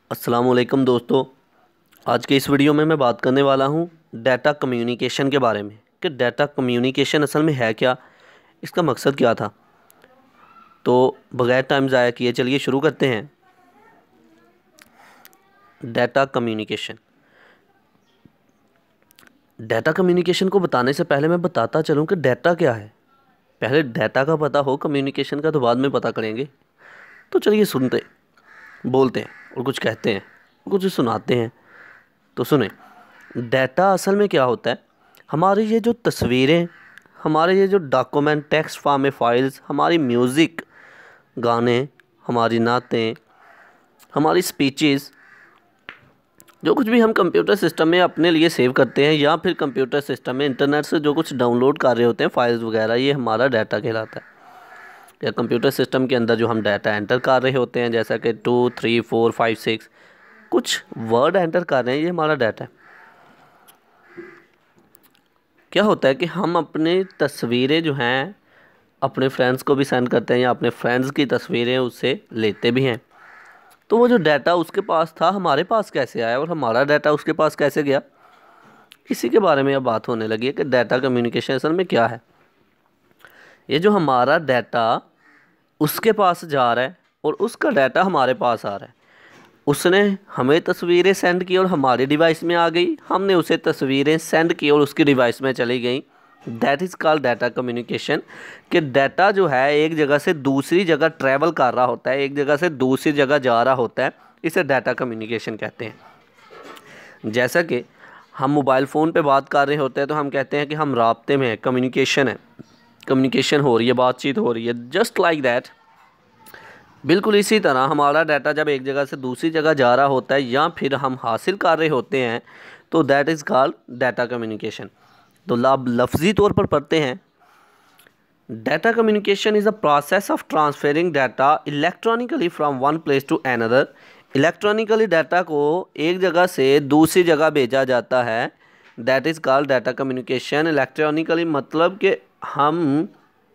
अस्सलामुअलैकुम दोस्तों। आज के इस वीडियो में मैं बात करने वाला हूँ डाटा कम्युनिकेशन के बारे में कि डाटा कम्युनिकेशन असल में है क्या, इसका मकसद क्या था। तो बगैर टाइम ज़ाया किए चलिए शुरू करते हैं। डाटा कम्युनिकेशन डाटा कम्युनिकेशन को बताने से पहले मैं बताता चलूँ कि डाटा क्या है। पहले डाटा का पता हो, कम्युनिकेशन का तो बाद में पता करेंगे। तो चलिए सुनते, बोलते हैं और कुछ कहते हैं, कुछ सुनाते हैं। तो सुने, डाटा असल में क्या होता है। हमारी ये जो तस्वीरें, हमारे ये जो डॉक्यूमेंट टेक्स्ट फॉर्म में फाइल्स, हमारी म्यूज़िक, गाने, हमारी नातें, हमारी स्पीचेस, जो कुछ भी हम कंप्यूटर सिस्टम में अपने लिए सेव करते हैं या फिर कंप्यूटर सिस्टम में इंटरनेट से जो कुछ डाउनलोड कर रहे होते हैं फाइल्स वगैरह, ये हमारा डाटा कहलाता है। या कंप्यूटर सिस्टम के अंदर जो हम डाटा एंटर कर रहे होते हैं, जैसा कि 2, 3, 4, 5, 6 कुछ वर्ड एंटर कर रहे हैं, ये हमारा डाटा है। क्या होता है कि हम अपनी तस्वीरें जो हैं अपने फ्रेंड्स को भी सेंड करते हैं या अपने फ्रेंड्स की तस्वीरें उससे लेते भी हैं। तो वो जो डाटा उसके पास था हमारे पास कैसे आया और हमारा डाटा उसके पास कैसे गया, इसी के बारे में अब बात होने लगी है कि डाटा कम्युनिकेशन असल में क्या है। ये जो हमारा डाटा उसके पास जा रहा है और उसका डाटा हमारे पास आ रहा है। उसने हमें तस्वीरें सेंड की और हमारी डिवाइस में आ गई, हमने उसे तस्वीरें सेंड की और उसकी डिवाइस में चली गई। That is called data communication. कि डाटा जो है एक जगह से दूसरी जगह ट्रैवल कर रहा होता है, एक जगह से दूसरी जगह जा रहा होता है, इसे डाटा कम्युनिकेशन कहते हैं। जैसा कि हम मोबाइल फ़ोन पे बात कर रहे होते हैं तो हम कहते हैं कि हम राब्ते में हैं, कम्युनिकेशन है, कम्युनिकेशन हो रही है, बातचीत हो रही है। जस्ट लाइक दैट, बिल्कुल इसी तरह हमारा डाटा जब एक जगह से दूसरी जगह जा रहा होता है या फिर हम हासिल कर रहे होते हैं तो that is called data communication. तो लफ्ज़ी तौर पर पढ़ते हैं, data communication is a process of transferring data electronically from one place to another. Electronically data को एक जगह से दूसरी जगह भेजा जाता है, that is called data communication. Electronically मतलब कि हम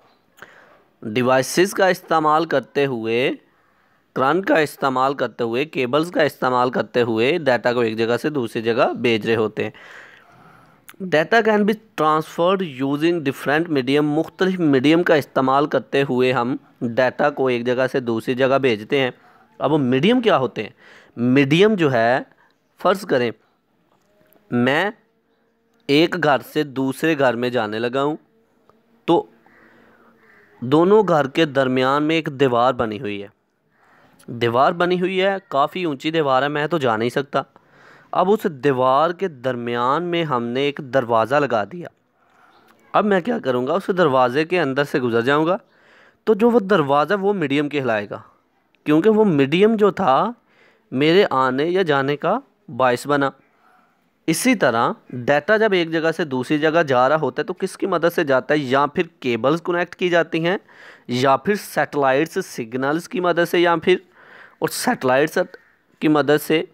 डिवाइसेस का इस्तेमाल करते हुए, करंट का इस्तेमाल करते हुए, केबल्स का इस्तेमाल करते हुए डाटा को एक जगह से दूसरी जगह भेज रहे होते हैं। Data can be transferred using different medium. मुख्तलिफ मीडियम का इस्तेमाल करते हुए हम डाटा को एक जगह से दूसरी जगह भेजते हैं। अब वो मीडियम क्या होते हैं? मीडियम जो है, फ़र्ज़ करें मैं एक घर से दूसरे घर में जाने लगा हूँ, तो दोनों घर के दरमियान में एक दीवार बनी हुई है। दीवार बनी हुई है, काफ़ी ऊंची दीवार है, मैं तो जा नहीं सकता। अब उस दीवार के दरमियान में हमने एक दरवाज़ा लगा दिया। अब मैं क्या करूँगा, उस दरवाज़े के अंदर से गुज़र जाऊँगा, तो जो वो दरवाज़ा वो मीडियम कहलाएगा, क्योंकि वो मीडियम जो था मेरे आने या जाने का बायस बना। इसी तरह डाटा जब एक जगह से दूसरी जगह जा रहा होता है तो किसकी मदद से जाता है? या फिर केबल्स कनेक्ट की जाती हैं, या फिर सैटेलाइट्स सिग्नल्स की मदद से, या फिर और सैटेलाइट्स की मदद से,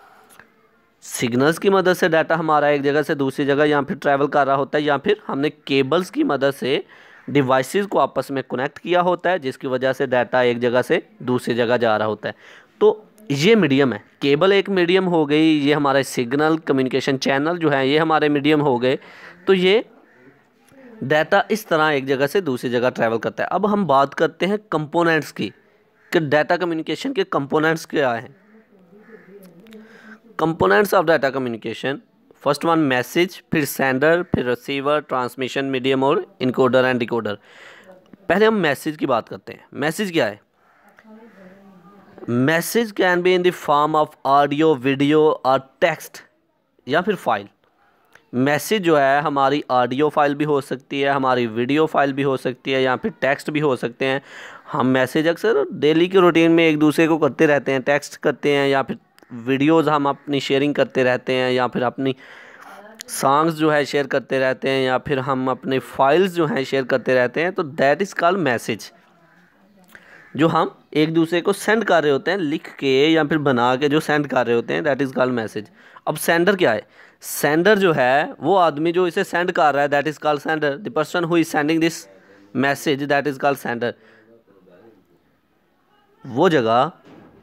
सिग्नल्स की मदद से डाटा हमारा एक जगह से दूसरी जगह या फिर ट्रैवल कर रहा होता है, या फिर हमने केबल्स की मदद से डिवाइसेस को आपस में कनेक्ट किया होता है, जिसकी वजह से डाटा एक जगह से दूसरी जगह जा रहा होता है। तो ये मीडियम है। केबल एक मीडियम हो गई, ये हमारे सिग्नल कम्युनिकेशन चैनल जो है ये हमारे मीडियम हो गए। तो ये डाटा इस तरह एक जगह से दूसरी जगह ट्रैवल करता है। अब हम बात करते हैं कंपोनेंट्स की, कि डाटा कम्युनिकेशन के कंपोनेंट्स क्या हैं। Components of data communication, first one message, फिर सेंडर, फिर रिसीवर, ट्रांसमिशन मीडियम और इनकोडर एंड डिकोडर। पहले हम मैसेज की बात करते हैं। मैसेज क्या है? Message can be in the form of audio, video और टेक्स्ट, या फिर फाइल। मैसेज जो है हमारी ऑडियो फाइल भी हो सकती है, हमारी वीडियो फाइल भी हो सकती है, या फिर टेक्स्ट भी हो सकते हैं। हम मैसेज अक्सर डेली के रूटीन में एक दूसरे को करते रहते हैं, टेक्स्ट करते हैं, या फिर वीडियोज़ हम अपनी शेयरिंग करते रहते हैं, या फिर अपनी सॉन्ग्स जो है शेयर करते रहते हैं, या फिर हम अपने फाइल्स जो हैं शेयर करते रहते हैं। तो दैट इज़ कॉल्ड मैसेज, जो हम एक दूसरे को सेंड कर रहे होते हैं, लिख के या फिर बना के जो सेंड कर रहे होते हैं, दैट इज़ कॉल्ड मैसेज। अब सेंडर क्या है? सेंडर जो है वो आदमी जो इसे सेंड कर रहा है, that is called sender. The person who is sending this message, that is called sender. वो जगह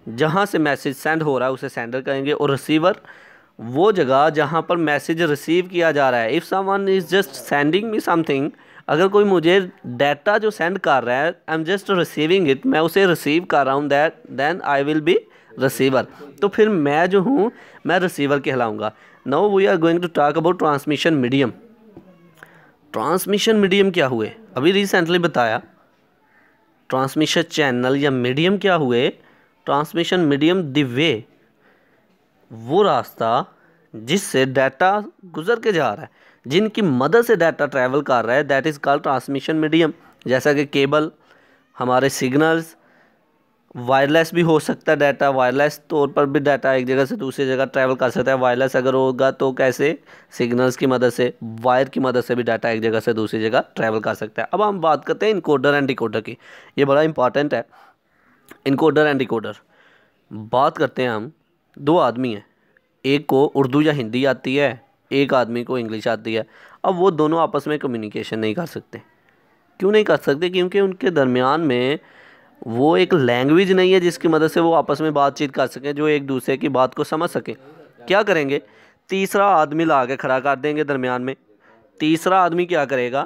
जहाँ से मैसेज सेंड हो रहा है उसे सेंडर कहेंगे, और रिसीवर वो जगह जहाँ पर मैसेज रिसीव किया जा रहा है। If someone is just sending me something, अगर कोई मुझे डाटा जो सेंड कर रहा है, I am just receiving it, मैं उसे रिसीव कर रहा हूँ, that then I will be receiver. तो फिर मैं जो हूँ मैं रिसीवर कहलाऊँगा। Now we are going to talk about transmission medium. Transmission medium क्या हुए, अभी रिसेंटली बताया। ट्रांसमिशन चैनल या मीडियम क्या हुए, ट्रांसमिशन मीडियम द वे, वो रास्ता जिससे डाटा गुजर के जा रहा है, जिनकी मदद से डाटा ट्रैवल कर रहा है, that is called transmission medium. जैसा कि केबल, हमारे सिग्नल्स, वायरलेस भी हो सकता है डाटा, वायरलेस तौर पर भी डाटा एक जगह से दूसरी जगह ट्रैवल कर सकता है। वायरलेस अगर होगा तो कैसे, सिग्नल्स की मदद से, वायर की मदद से भी डाटा एक जगह से दूसरी जगह ट्रैवल कर सकता है। अब हम बात करते हैं इनकोडर एंड डिकोडर की, ये बड़ा इंपॉर्टेंट है। इनकोडर एंड डिकोडर बात करते हैं हम, दो आदमी हैं, एक को उर्दू या हिंदी आती है, एक आदमी को इंग्लिश आती है। अब वो दोनों आपस में कम्युनिकेशन नहीं कर सकते। क्यों नहीं कर सकते? क्योंकि उनके दरमियान में वो एक लैंग्वेज नहीं है जिसकी मदद से वो आपस में बातचीत कर सकें, जो एक दूसरे की बात को समझ सकें। क्या करेंगे, तीसरा आदमी ला के खड़ा कर देंगे दरमियान में। तीसरा आदमी क्या करेगा,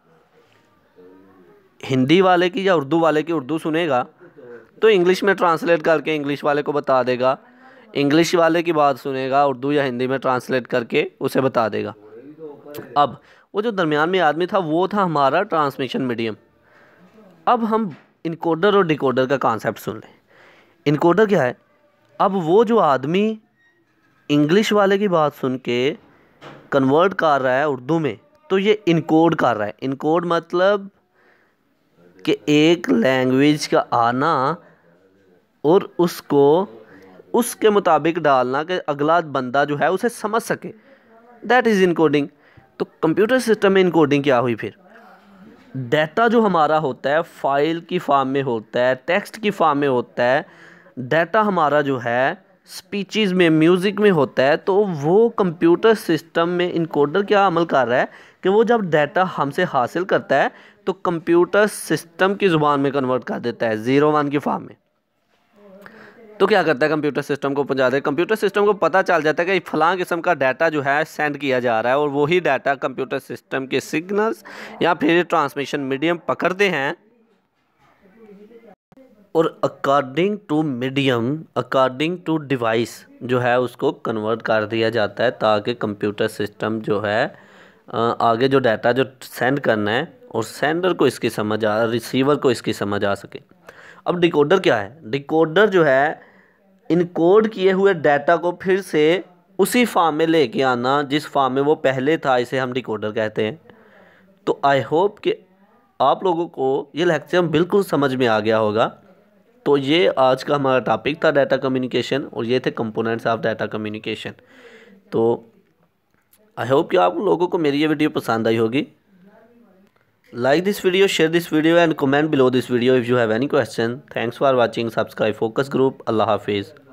हिंदी वाले की या उर्दू वाले की उर्दू सुनेगा तो इंग्लिश में ट्रांसलेट करके इंग्लिश वाले को बता देगा, इंग्लिश वाले की बात सुनेगा, उर्दू या हिंदी में ट्रांसलेट करके उसे बता देगा। अब वो जो दरमियान में आदमी था वो था हमारा ट्रांसमिशन मीडियम। अब हम इनकोडर और डिकोडर का कॉन्सेप्ट सुन लें। इनकोडर क्या है, अब वो जो आदमी इंग्लिश वाले की बात सुन के कन्वर्ट कर रहा है उर्दू में, तो ये इनकोड कर रहा है। इनकोड मतलब कि एक लैंग्वेज का आना और उसको उसके मुताबिक डालना कि अगला बंदा जो है उसे समझ सके, दैट इज़ इनकोडिंग। तो कंप्यूटर सिस्टम में इनकोडिंग क्या हुई फिर, डाटा जो हमारा होता है फाइल की फॉर्म में होता है, टेक्स्ट की फॉर्म में होता है, डाटा हमारा जो है स्पीचेस में, म्यूज़िक में होता है। तो वो कंप्यूटर सिस्टम में इनकोडर क्या अमल कर रहा है कि वो जब डाटा हमसे हासिल करता है तो कंप्यूटर सिस्टम की ज़ुबान में कन्वर्ट कर देता है, 0-1 की फॉर्म में। तो क्या करता है, कंप्यूटर सिस्टम को पहुंचा दे, कंप्यूटर सिस्टम को पता चल जाता है कि फलां किस्म का डाटा जो है सेंड किया जा रहा है, और वही डाटा कंप्यूटर सिस्टम के सिग्नल्स या फिर ट्रांसमिशन मीडियम पकड़ते हैं, और according to medium, according to device जो है उसको कन्वर्ट कर दिया जाता है, ताकि कंप्यूटर सिस्टम जो है आगे जो डाटा जो सेंड करना है और सेंडर को इसकी समझ आ, रिसीवर को इसकी समझ आ सके। अब डिकोडर क्या है, डिकोडर जो है इनकोड किए हुए डाटा को फिर से उसी फॉर्म में लेके आना जिस फॉर्म में वो पहले था, इसे हम डिकोडर कहते हैं। तो आई होप कि आप लोगों को ये लेक्चर बिल्कुल समझ में आ गया होगा। तो ये आज का हमारा टॉपिक था डाटा कम्युनिकेशन, और ये थे कंपोनेंट्स ऑफ डाटा कम्युनिकेशन। तो आई होप कि आप लोगों को मेरी ये वीडियो पसंद आई होगी। Like this video, share this video and comment below this video if you have any question. Thanks for watching. Subscribe Focus Group. Allah Hafiz.